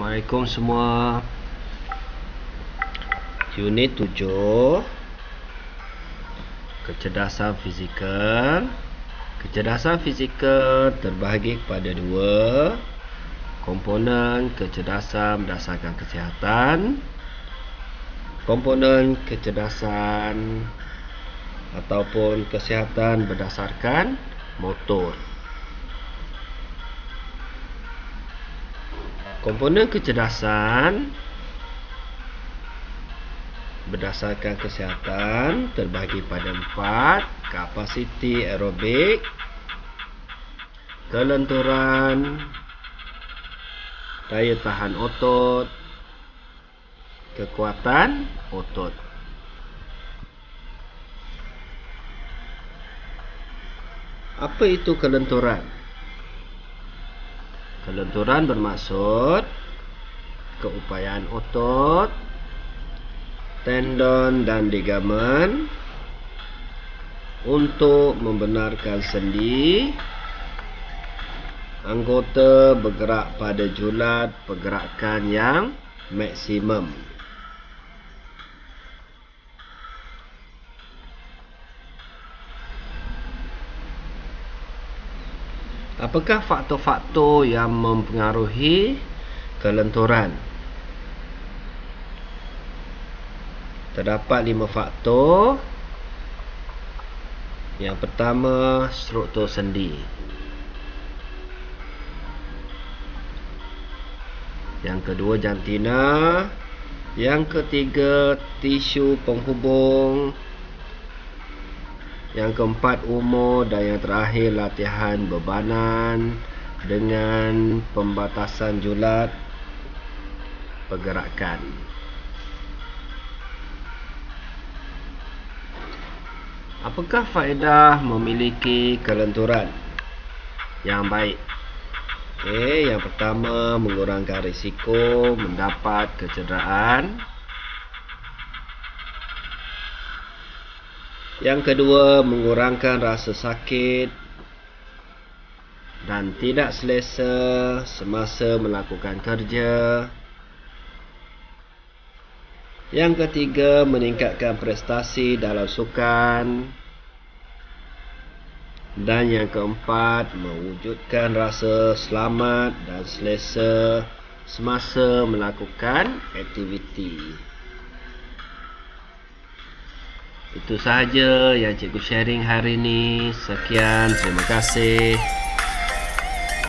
Assalamualaikum semua. Unit 7, kecerdasan fizikal. Kecerdasan fizikal terbahagi kepada dua komponen: kecerdasan berdasarkan kesihatan, komponen kecerdasan ataupun kesihatan berdasarkan motor. Komponen kecerdasan berdasarkan kesihatan terbahagi pada 4: kapasiti aerobik, kelenturan, daya tahan otot, kekuatan otot. Apa itu kelenturan? Kelenturan bermaksud keupayaan otot, tendon dan ligamen untuk membenarkan sendi anggota bergerak pada julat pergerakan yang maksimum. Apakah faktor-faktor yang mempengaruhi kelenturan? Terdapat 5 faktor. Yang pertama, struktur sendi. Yang kedua, jantina. Yang ketiga, tisu penghubung. Yang keempat, umur. Dan yang terakhir, latihan bebanan dengan pembatasan julat pergerakan. Apakah faedah memiliki kelenturan yang baik? Yang pertama, mengurangkan risiko mendapat kecederaan. Yang kedua, mengurangkan rasa sakit dan tidak selesa semasa melakukan kerja. Yang ketiga, meningkatkan prestasi dalam sukan. Dan yang keempat, mewujudkan rasa selamat dan selesa semasa melakukan aktiviti. Itu sahaja yang cikgu sharing hari ini. Sekian, terima kasih.